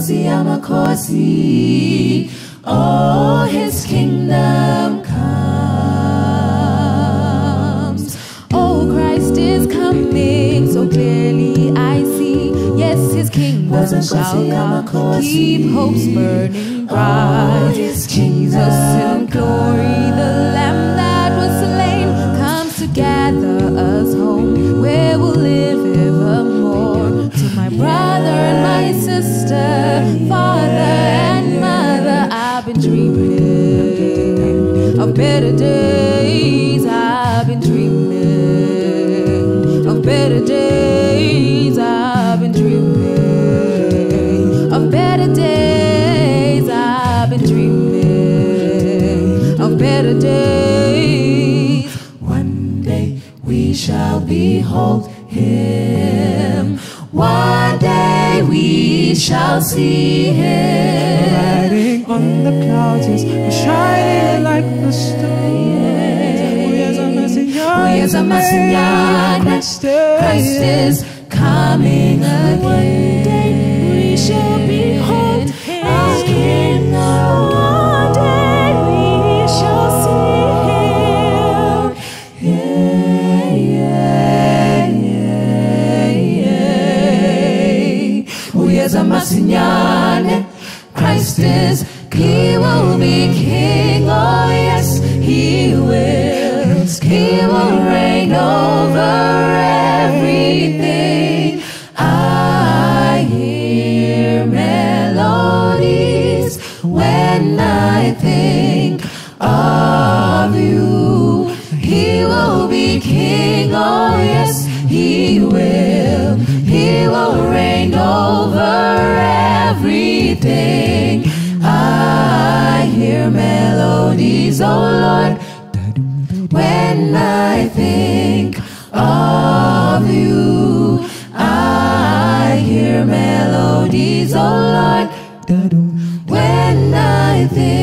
Makosi, Amakosi. Oh, his kingdom comes. Oh, Christ is coming, so clearly I see. Yes, his kingdom shall come. Keep hopes burning bright. Jesus in glory, the Lamb that was slain, comes to gather us home, where we'll live evermore. To my brother and my sister, father and mother, I've been dreaming of better days. I've been dreaming of better days. I've been dreaming of better days. I've been dreaming of better days. One day we shall behold him. One day we shall see him. Riding on the clouds, yes, shining like the stars. Christ is coming again. One day we shall behold him. One day we shall see him. Christ is, he will be king. Oh yes, he will. He will reign over everything. I hear melodies when I think of you. He will be king. Oh yes, he will. He will reign over everything. I hear melodies, oh Lord, when I think of you. I hear melodies, oh Lord, when I think